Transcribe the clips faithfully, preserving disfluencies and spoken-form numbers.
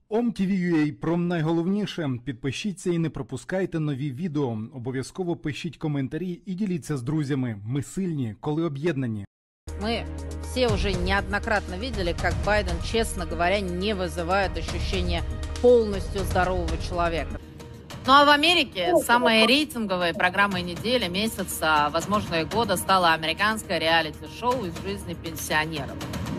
ом.ті.ві.ю.а про найголовніше. Підпишіться і не пропускайте нові відео. Обов'язково пишіть коментарі і діліться з друзями. Ми сильні, коли об'єднані. Мы все уже неоднократно видели, как Байден, честно говоря, не вызывает ощущение полностью здорового человека. Ну а в Америке самой рейтинговой программой недели, месяца, возможно, и года стало американское реалити-шоу из жизни пенсионеров.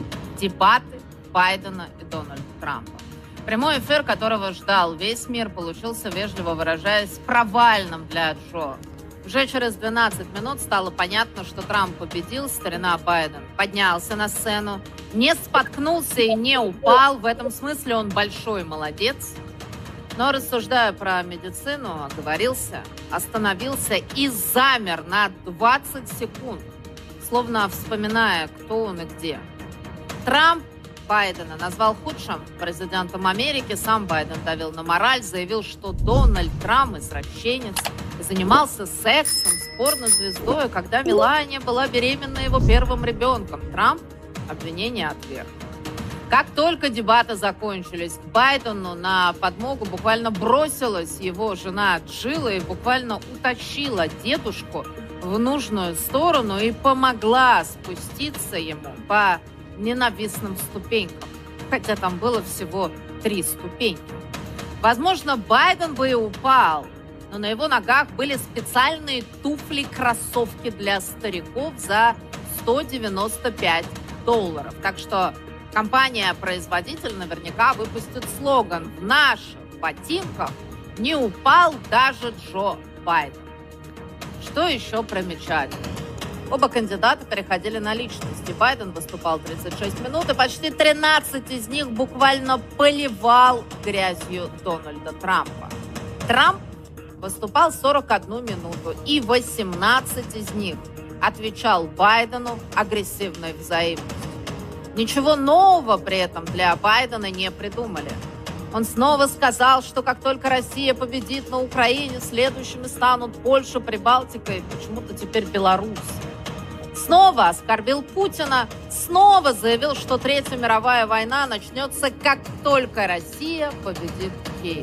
Дебаты Байдена и Дональда Трампа. Прямой эфир, которого ждал весь мир, получился, вежливо выражаясь, провальным для Джо. Уже через двенадцать минут стало понятно, что Трамп победил, старина Байден поднялся на сцену, не споткнулся и не упал. В этом смысле он большой молодец. Но, рассуждая про медицину, оговорился, остановился и замер на двадцать секунд, словно вспоминая, кто он и где. Трамп Байдена назвал худшим президентом Америки, сам Байден давил на мораль, заявил, что Дональд Трамп извращенец, занимался сексом с порнозвездой, когда Мелания была беременна его первым ребенком. Трамп обвинение отверг. Как только дебаты закончились, к Байдену на подмогу буквально бросилась его жена Джилла и буквально утащила дедушку в нужную сторону и помогла спуститься ему по ненавистным ступенькам, хотя там было всего три ступеньки. Возможно, Байден бы и упал, но на его ногах были специальные туфли-кроссовки для стариков за сто девяносто пять долларов. Так что компания-производитель наверняка выпустит слоган: «В наших ботинках не упал даже Джо Байден». Что еще примечательно? Оба кандидата переходили на личности. Байден выступал тридцать шесть минут, и почти тринадцать из них буквально поливал грязью Дональда Трампа. Трамп выступал сорок одну минуту, и восемнадцать из них отвечал Байдену агрессивной взаимностью. Ничего нового при этом для Байдена не придумали. Он снова сказал, что как только Россия победит на Украине, следующими станут Польша, Прибалтика и почему-то теперь Беларусь. Снова оскорбил Путина, снова заявил, что Третья мировая война начнется, как только Россия победит Киев.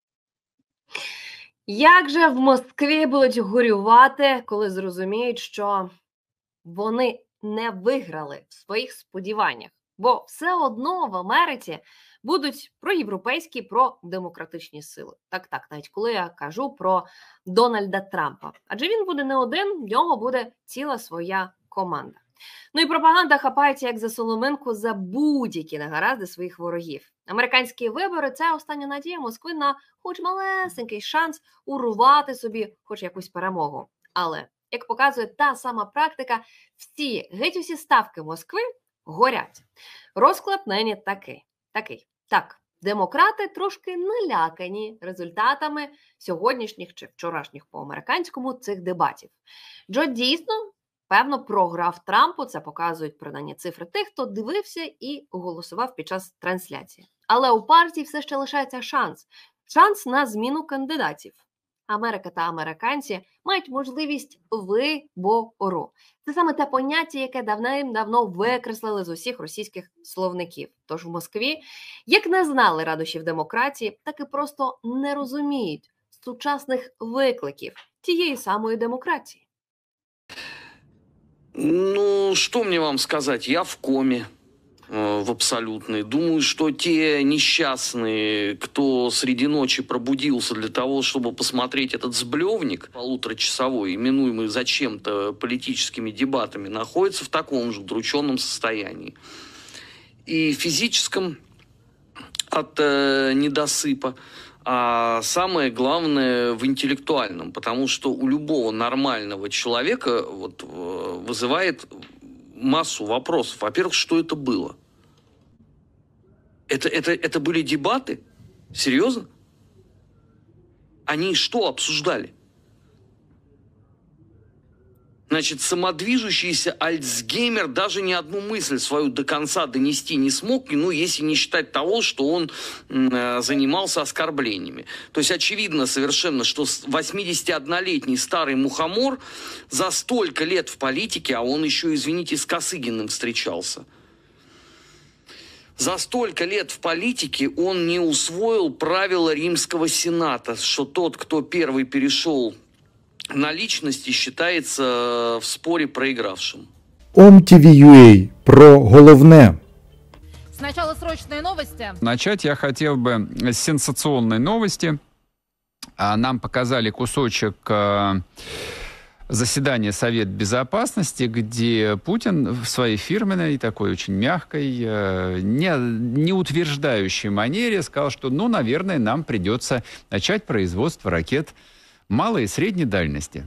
Як же в Москві будуть горювати, коли зрозуміють, що вони не виграли в своїх сподіваннях? Бо все одно в Америці будуть проєвропейські, продемократичні сили. Так-так, навіть коли я кажу про Дональда Трампа. Адже він буде не один, в нього буде ціла своя команда. Ну і пропаганда хапається як за соломинку за будь-які негаразди своїх ворогів. Американські вибори – це остання надія Москви на хоч малесенький шанс урвати собі хоч якусь перемогу. Але, як показує та сама практика, всі, геть усі ставки Москви горять. Розклад нині такий. такий. Так, демократи трошки налякані результатами сьогоднішніх чи вчорашніх по-американському цих дебатів. Джо дійсно, певно, програв Трампу, це показують принаймні цифри тих, хто дивився і голосував під час трансляції. Але у партії все ще лишається шанс. Шанс на зміну кандидатів. Америка та американці мають можливість вибору. Це саме те поняття, яке давним-давно викреслили з усіх російських словників. Тож в Москві, як не знали радощів демократії, так і просто не розуміють сучасних викликів тієї самої демократії. Ну, что мне вам сказать? Я в коме. В абсолютной. Думаю, что те несчастные, кто среди ночи пробудился для того, чтобы посмотреть этот сблевник полуторачасовой, именуемый зачем-то политическими дебатами, находятся в таком же удрученном состоянии. И физическом от э, недосыпа, а самое главное в интеллектуальном, потому что у любого нормального человека вот, э, вызывает массу вопросов. Во-первых, что это было? Это, это, это были дебаты? Серьезно? Они что обсуждали? Значит, самодвижущийся Альцгеймер даже ни одну мысль свою до конца донести не смог, ну, если не считать того, что он э, занимался оскорблениями. То есть очевидно совершенно, что восьмидесятиоднолетний старый мухомор за столько лет в политике, а он еще, извините, с Косыгиным встречался, За столько лет в политике он не усвоил правила Римского Сената, что тот, кто первый перешел на личности, считается в споре проигравшим. ОМТВ.ua про головне. Сначала срочные новости. Начать я хотел бы с сенсационной новости. Нам показали кусочек заседания Совета Безопасности, где Путин в своей фирменной, такой очень мягкой, не, не утверждающей манере сказал, что, ну, наверное, нам придется начать производство ракет малой и средней дальности.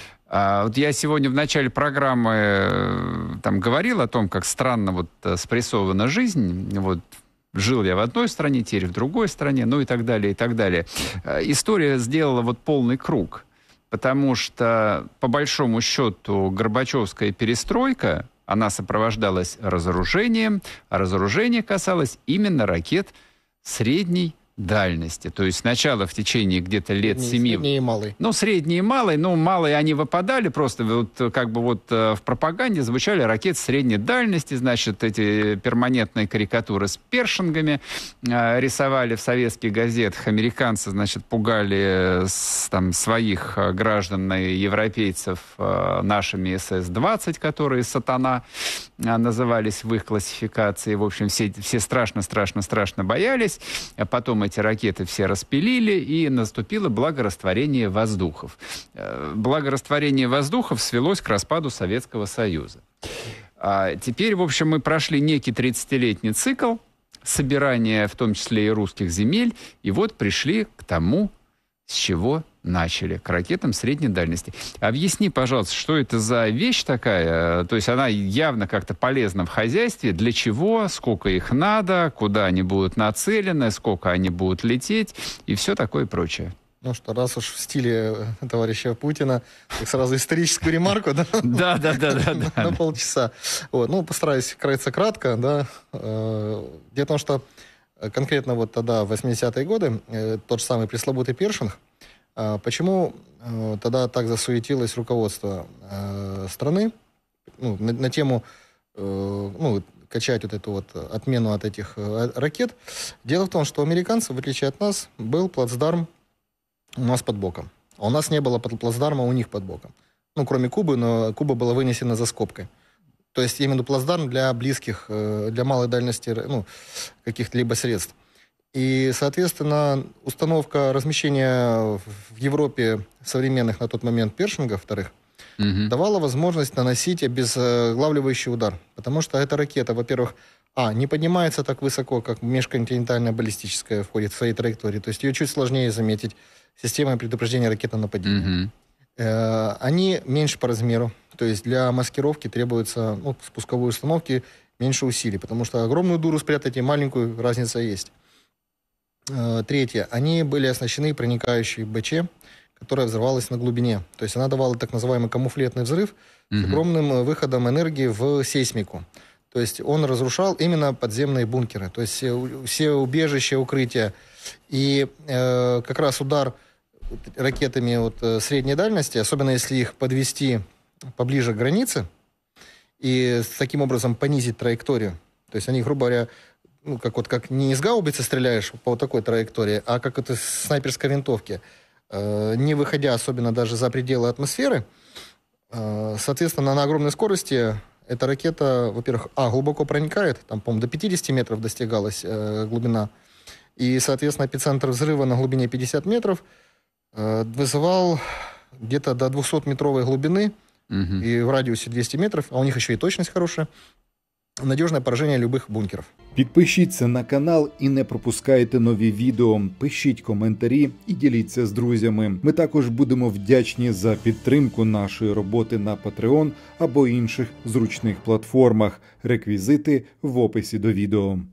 А вот я сегодня в начале программы там говорил о том, как странно вот спрессована жизнь. Вот жил я в одной стране, теперь в другой стране, ну и так далее, и так далее. История сделала вот полный круг, потому что, по большому счету, Горбачевская перестройка, она сопровождалась разоружением, а разоружение касалось именно ракет средней дальности. То есть сначала в течение где-то лет семи... Средний и малый. Ну, средний и малый. Ну, малые они выпадали, просто вот как бы вот в пропаганде звучали ракеты средней дальности, значит, эти перманентные карикатуры с першингами э, рисовали в советских газетах. Американцы, значит, пугали с, там, своих граждан и европейцев э, нашими эс эс двадцать, которые «Сатана» э, назывались в их классификации. В общем, все, все страшно-страшно-страшно боялись. А потом эти ракеты все распилили, и наступило благорастворение воздухов. Благорастворение воздухов свелось к распаду Советского Союза. А теперь, в общем, мы прошли некий тридцатилетний цикл собирания, в том числе и русских земель, и вот пришли к тому, с чего начали, к ракетам средней дальности. Объясни, пожалуйста, что это за вещь такая? То есть она явно как-то полезна в хозяйстве. Для чего? Сколько их надо? Куда они будут нацелены? Сколько они будут лететь? И все такое прочее. Ну что, раз уж в стиле товарища Путина, так сразу историческую ремарку, да? Да, да, да, да. На полчаса. Вот, ну, постараюсь крайца кратко, да. Дело в том, что конкретно вот тогда, в восьмидесятые годы, тот же самый пресловутый першинг, почему тогда так засуетилось руководство страны, ну, на, на тему, ну, качать вот эту вот отмену от этих ракет? Дело в том, что у американцев, в отличие от нас, был плацдарм у нас под боком. А у нас не было плацдарма у них под боком. Ну, кроме Кубы, но Куба была вынесена за скобкой. То есть именно плацдарм для близких, для малой дальности, ну, каких-либо средств. И, соответственно, установка размещения в Европе современных на тот момент першингов, вторых, угу. давала возможность наносить обезглавливающий удар. Потому что эта ракета, во-первых, а, не поднимается так высоко, как межконтинентальная баллистическая входит в своей траектории. То есть ее чуть сложнее заметить системой предупреждения ракетного нападения. Угу. Э, они меньше по размеру. То есть для маскировки требуется, ну, спусковой установки меньше усилий. Потому что огромную дуру спрятать и маленькую разница есть. Третье. Они были оснащены проникающей БЧ, которая взрывалась на глубине. То есть она давала так называемый камуфлетный взрыв mm-hmm. с огромным выходом энергии в сейсмику. То есть он разрушал именно подземные бункеры. То есть все, все убежища, укрытия. И э, как раз удар ракетами вот, средней дальности, особенно если их подвести поближе к границе и таким образом понизить траекторию. То есть они, грубо говоря, ну, как вот как не из гаубицы стреляешь по вот такой траектории, а как это с снайперской винтовки, э, не выходя особенно даже за пределы атмосферы, э, соответственно, на огромной скорости эта ракета, во-первых, а, глубоко проникает, там, по-моему, до пятидесяти метров достигалась э, глубина, и, соответственно, эпицентр взрыва на глубине пятьдесят метров э, вызывал где-то до двухсотметровой глубины угу. и в радиусе двести метров, а у них еще и точность хорошая, надіжне пораження любих бункерів. Підпишіться на канал і не пропускайте нові відео, пишіть коментарі і діліться з друзями. Ми також будемо вдячні за підтримку нашої роботи на Patreon або інших зручних платформах. Реквізити в описі до відео.